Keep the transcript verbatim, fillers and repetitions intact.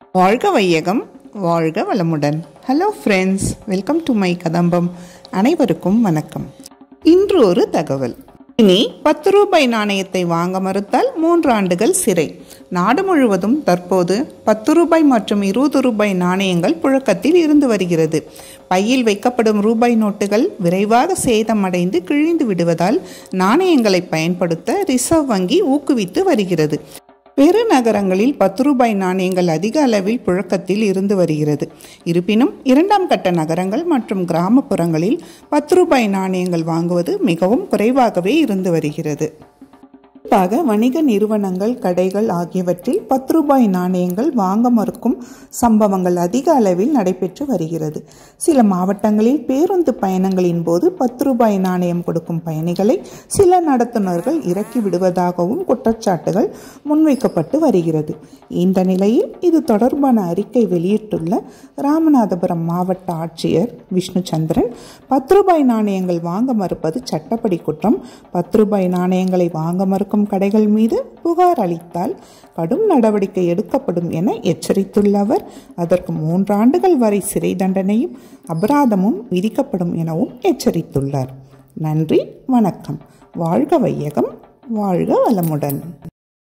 வாழ்க வையகம், வாழ்க வளமுடன். Hello friends, welcome to my Kadambam. அனைவருக்கும் வணக்கம். இன்று ஒரு தகவல். இனி பத்து ரூபாய் நாணயத்தை வாங்க மறுத்தால் மூன்று ஆண்டுகள் சிறை. நாடு முழுவதும் தற்போது பத்து ரூபாய் மற்றும் இருபது ரூபாய் நாணயங்கள் புழக்கத்தில் இருந்து வருகிறது. பையில் வைக்கப்படும் ரூபாய் நோட்டுகள் விரைவாக சேதமடைந்து கிழிந்து விடுவதால் நாணயங்களை பயன்படுத்த ரிசர்வ் வங்கி ஊக்குவித்து வருகிறது. பெருநகரங்களில் பத்து ரூபாய் நாணயங்கள் அதிக அளவில் புழக்கத்தில் இருந்து வருகிறது. இருப்பினும் இரண்டாம் கட்ட நகரங்கள் மற்றும் கிராமப்புறங்களில் பத்து ரூபாய் நாணயங்கள் வாங்குவது மிகவும் குறைவாகவே இருந்து வருகிறது. குறிப்பாக வணிக நிறுவனங்கள், கடைகள் ஆகியவற்றில் பத்து ரூபாய் நாணயங்கள் வாங்க மறுக்கும் சம்பவங்கள் அதிக அளவில் நடைபெற்று வருகிறது. சில மாவட்டங்களில் பேருந்து பயணங்களின் போது பத்து ரூபாய் நாணயம் கொடுக்கும் பயணிகளை சில நடத்துனர்கள் இறக்கி விடுவதாகவும் குற்றச்சாட்டுகள் முன்வைக்கப்பட்டு வருகிறது. இந்த நிலையில் இது தொடர்பான அறிக்கை வெளியிட்டுள்ள ராமநாதபுரம் மாவட்ட ஆட்சியர் விஷ்ணுசந்திரன், பத்து ரூபாய் நாணயங்கள் வாங்க மறுப்பது சட்டப்படி குற்றம். பத்து ரூபாய் நாணயங்களை வாங்க மறுக்கும் கடைகள் மீது புகார் அளித்தால் கடும் நடவடிக்கை எடுக்கப்படும் என எச்சரித்துள்ள அவர், அதற்கு மூன்று ஆண்டுகள் வரை சிறை தண்டனையும் அபராதமும் விதிக்கப்படும் எனவும் எச்சரித்துள்ளார். நன்றி, வணக்கம். வாழ்க வையகம், வாழ்க வளமுடன்.